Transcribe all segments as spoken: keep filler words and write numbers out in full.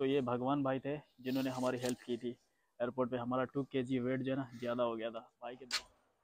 तो ये भगवान भाई थे जिन्होंने हमारी हेल्प की थी एयरपोर्ट पे। हमारा टू के जी वेट जो है ना ज़्यादा हो गया था भाई के।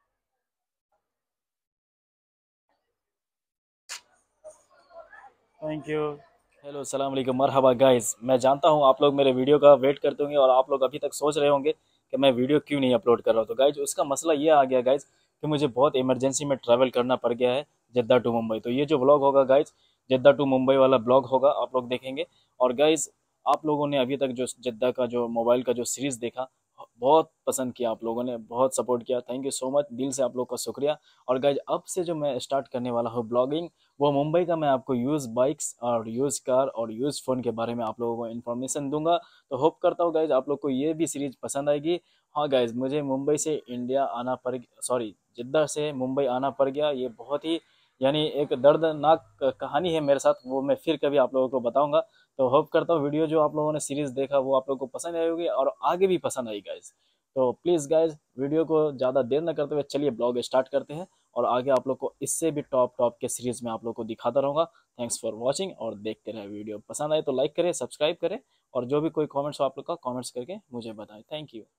Thank you. हेलो अस्सलाम वालेकुम मरहबा गाइस। मैं जानता हूँ आप लोग मेरे वीडियो का वेट करते होंगे और आप लोग अभी तक सोच रहे होंगे कि मैं वीडियो क्यों नहीं अपलोड कर रहा हूँ। तो गाइज उसका मसला ये आ गया गाइज कि मुझे बहुत इमरजेंसी में ट्रैवल करना पड़ गया है जद्दा टू मुंबई। तो ये जो ब्लॉग होगा गाइज जद्दा टू मुंबई वाला ब्लॉग होगा, आप लोग देखेंगे। और गाइज आप लोगों ने अभी तक जो जद्दा का जो मोबाइल का जो सीरीज़ देखा, बहुत पसंद किया, आप लोगों ने बहुत सपोर्ट किया। थैंक यू सो मच, दिल से आप लोग का शुक्रिया। और गाइज अब से जो मैं स्टार्ट करने वाला हूँ ब्लॉगिंग, वो मुंबई का मैं आपको यूज़ बाइक्स और यूज़ कार और यूज़ फ़ोन के बारे में आप लोगों को इन्फॉर्मेशन दूंगा। तो होप करता हूँ गाइज आप लोग को ये भी सीरीज़ पसंद आएगी। हाँ गाइज, मुझे मुंबई से इंडिया आना पड़ सॉरी जिद्दा से मुंबई आना पड़ गया। ये बहुत ही यानी एक दर्दनाक कहानी है मेरे साथ, वो मैं फिर कभी आप लोगों को बताऊंगा। तो होप करता हूँ वीडियो जो आप लोगों ने सीरीज़ देखा वो आप लोगों को पसंद आई होगी और आगे भी पसंद आई गाइज। तो प्लीज़ गाइज वीडियो को ज़्यादा देर न करते हुए चलिए ब्लॉग स्टार्ट करते हैं। और आगे आप लोग को इससे भी टॉप टॉप के सीरीज़ में आप लोग को दिखाता रहूँगा। थैंक्स फॉर वॉचिंग और देखते रहे वीडियो। पसंद आए तो लाइक करें, सब्सक्राइब करें और जो भी कोई कमेंट्स हो आप लोग का कमेंट्स करके मुझे बताएं। Thank you.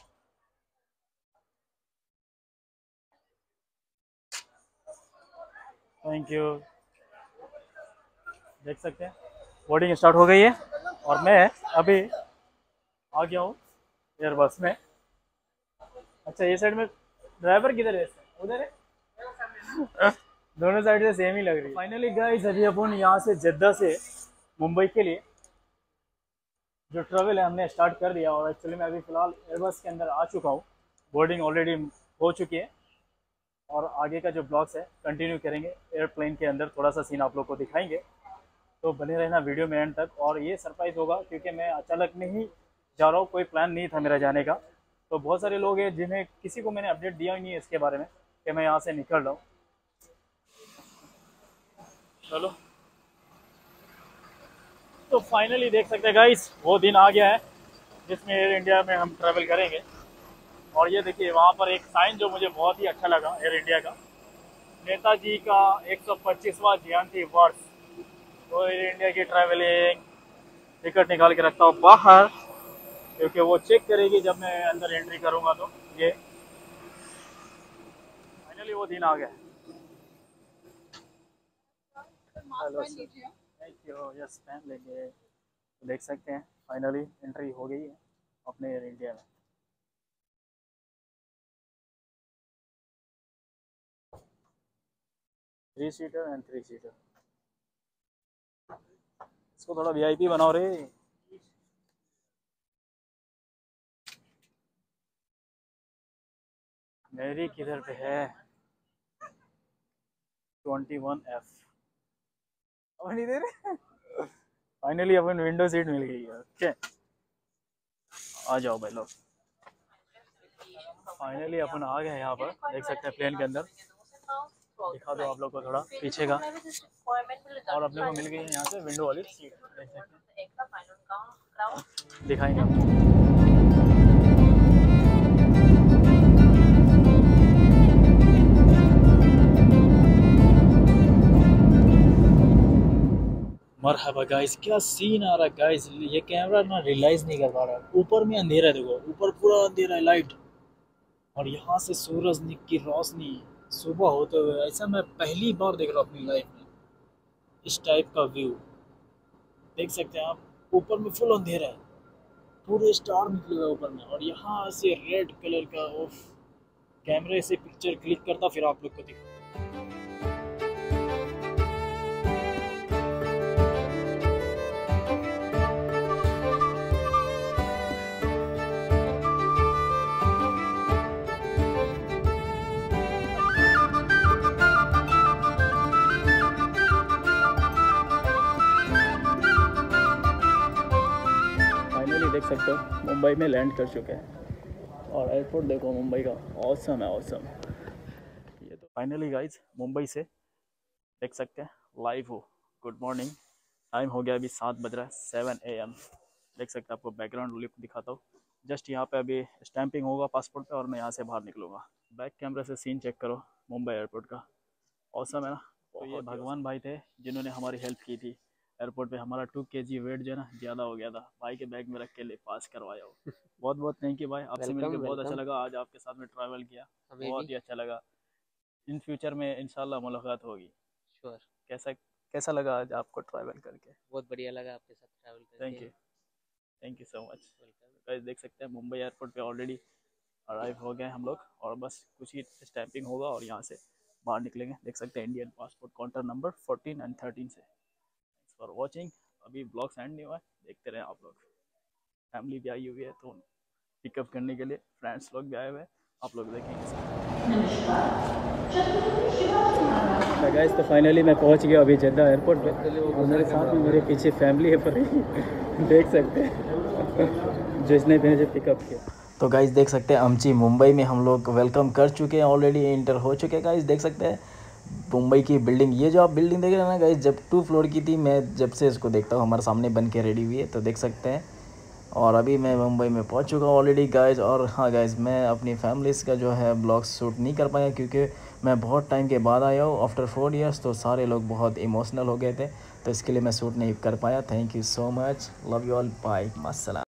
Thank you. देख सकते हैं बोर्डिंग स्टार्ट हो गई है और मैं अभी आ गया हूँ एयरबस में। अच्छा ये साइड में ड्राइवर किधर है? उधर है। दोनों साइड से सेम ही लग रही है। फाइनली गाइस अभी अपन यहाँ से जद्दा से मुंबई के लिए जो ट्रेवल है हमने स्टार्ट कर दिया। और एक्चुअली मैं अभी फ़िलहाल एयरबस के अंदर आ चुका हूँ। बोर्डिंग ऑलरेडी हो चुकी है और आगे का जो ब्लॉग्स है कंटिन्यू करेंगे। एयरप्लेन के अंदर थोड़ा सा सीन आप लोग को दिखाएंगे, तो बने रहना वीडियो में एंड तक। और ये सरप्राइज़ होगा क्योंकि मैं अचानक में ही जा रहा हूँ, कोई प्लान नहीं था मेरा जाने का। तो बहुत सारे लोग हैं जिन्हें किसी को मैंने अपडेट दिया ही नहीं है इसके बारे में कि मैं यहाँ से निकल रहा हूँ। चलो तो फाइनली देख सकते हैं गाइस वो दिन आ गया है जिसमें एयर इंडिया में हम ट्रैवल करेंगे। और ये देखिए वहाँ पर एक साइन जो मुझे बहुत ही अच्छा लगा एयर इंडिया का, नेताजी का एक सौ पच्चीसवां जयंती वर्ष। तो एयर इंडिया की ट्रैवलिंग टिकट निकाल के रखता हूँ बाहर क्योंकि वो चेक करेगी जब मैं अंदर एंट्री करूँगा। तो ये फाइनली वो दिन आ गया। Hello sir, thank you. Yes पहन लेंगे। तो देख सकते हैं फाइनली एंट्री हो गई है अपने एयर इंडिया में। Three seater and three seater. इसको थोड़ा वीआईपी बनाओ रे। मेरी किधर पे है? Twenty one F. अब नहीं दे रहे। फाइनली अपन विंडो सीट मिल गई है। ओके आ जाओ भाई लोग। फाइनली अपन आ गए यहाँ पर, देख सकते हैं प्लेन के अंदर। दिखा दो आप लोग को थोड़ा पीछे का। और अपने को मिल गई है यहाँ से विंडो वाली सीट, देख सकते हैं। दिखाएंगे आपको। मरहबा गाइस, क्या सीन आ रहा है गाइस। ये कैमरा ना रियलाइज नहीं कर पा रहा है। ऊपर में अंधेरा है, देखो ऊपर पूरा अंधेरा है लाइट, और यहाँ से सूरज की रोशनी सुबह होते हुए ऐसा मैं पहली बार देख रहा हूँ अपनी लाइफ में। इस टाइप का व्यू देख सकते हैं आप। ऊपर में फुल अंधेरा है, पूरे स्टार निकले हुए ऊपर में, और यहाँ से रेड कलर का ऑफ कैमरे से पिक्चर क्लिक करता फिर आप लोग को दिखा। देख सकते हो मुंबई में लैंड कर चुके हैं और एयरपोर्ट देखो मुंबई का, ऑसम है ऑसम। ये तो फाइनली गाइज मुंबई से देख सकते हैं लाइव हो। Good morning. टाइम हो गया अभी सात बज रहा है, सेवन ए एम। देख सकते हैं आपको बैकग्राउंड लिप दिखाता हूँ। जस्ट यहाँ पे अभी स्टैंपिंग होगा पासपोर्ट पे और मैं यहाँ से बाहर निकलूँगा। बैक कैमरा से सीन चेक करो मुंबई एयरपोर्ट का, ऑसम है ना। तो ये भगवान भाई थे जिन्होंने हमारी हेल्प की थी एयरपोर्ट पे हमारा टू के जी वेट जो है ना ज़्यादा हो गया था, भाई के बैग में रख के ले पास करवाया हो। बहुत बहुत थैंक यू भाई, आपसे मिलकर वेलकम बहुत अच्छा वेलकम। लगा, आज आपके साथ में ट्रैवल किया, हमें बहुत भी। ही अच्छा लगा। इन फ्यूचर में इंशाल्लाह मुलाकात होगी। श्योर। कैसा कैसा लगा आज आपको ट्रैवल करके? बहुत बढ़िया लगा आपके साथ ट्रैवल थैंक करके। You, thank you so much. Welcome. Guys देख सकते हैं मुंबई एयरपोर्ट पे ऑलरेडी अराइव हो गए हम लोग, और बस कुछ ही स्टैंपिंग होगा और यहाँ से बाहर निकलेंगे। देख सकते हैं Indian passport counter number fourteen and thirteen से। Thanks for watching. अभी ब्लॉग एंड नहीं हुआ है, देखते रहे आप लोग। फैमिली भी आई हुई है तो पिकअप करने के लिए, फ्रेंड्स लोग भी आए हुए हैं, आप लोग देखेंगे। गाइस तो फाइनली मैं पहुंच गया अभी जेद्दा एयरपोर्ट पे, और मेरे साथ में मेरे पीछे फैमिली है पर देख सकते हैं जिसने भी मुझे पिकअप किया। तो गाइस देख सकते हैं अमची मुंबई में हम लोग वेलकम कर चुके हैं, ऑलरेडी इंटर हो चुके हैं। गाइस देख सकते हैं मुंबई की बिल्डिंग, ये जो आप बिल्डिंग देख रहे हैं ना गाइस, जब टू फ्लोर की थी, मैं जब से इसको देखता हूँ हमारे सामने बन के रेडी हुई है, तो देख सकते हैं। और अभी मैं मुंबई में पहुंच चुका हूँ ऑलरेडी गाइस। और हाँ गाइस, मैं अपनी फैमिलीज़ का जो है ब्लॉग शूट नहीं कर पाया क्योंकि मैं बहुत टाइम के बाद आया हूँ आफ्टर फोर इयर्स, तो सारे लोग बहुत इमोशनल हो गए थे, तो इसके लिए मैं शूट नहीं कर पाया। Thank you so much, love you all, bye, अस्सलाम।